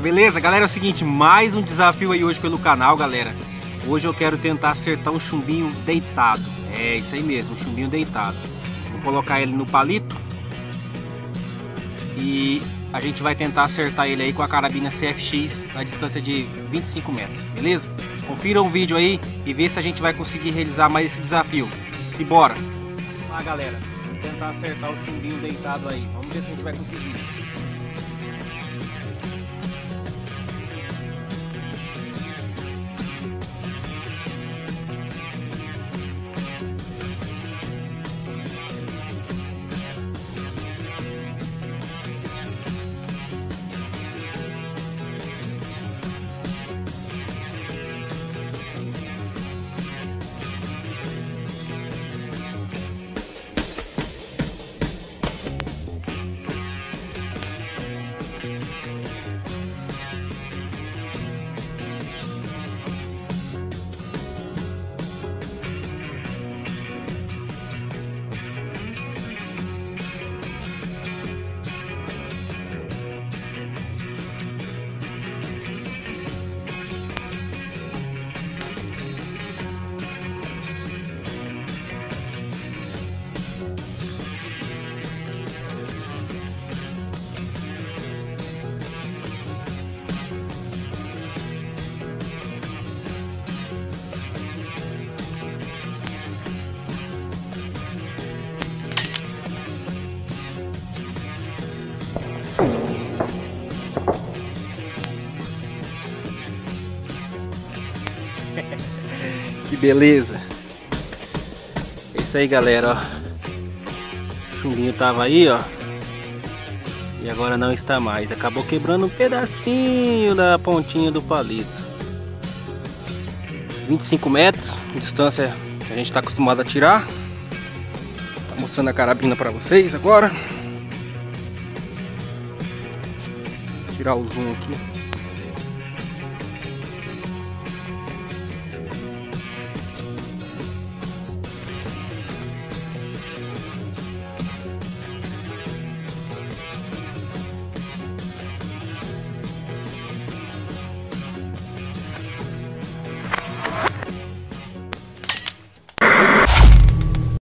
beleza? Galera, é o seguinte, mais um desafio aí hoje pelo canal, galera. Hoje eu quero tentar acertar um chumbinho deitado. É isso aí mesmo, um chumbinho deitado. Vou colocar ele no palito e a gente vai tentar acertar ele aí com a carabina CFX na distância de 25 metros, beleza? Confiram o vídeo aí e vê se a gente vai conseguir realizar mais esse desafio. Simbora! Vamos lá, galera, vamos tentar acertar o chumbinho deitado aí. Vamos ver se a gente vai conseguir. Que beleza! É isso aí, galera, ó. O chumbinho tava aí, ó, e agora não está mais. Acabou quebrando um pedacinho da pontinha do palito. 25 metros, distância que a gente está acostumado a tirar. Tá mostrando a carabina para vocês agora. Vou tirar o zoom aqui.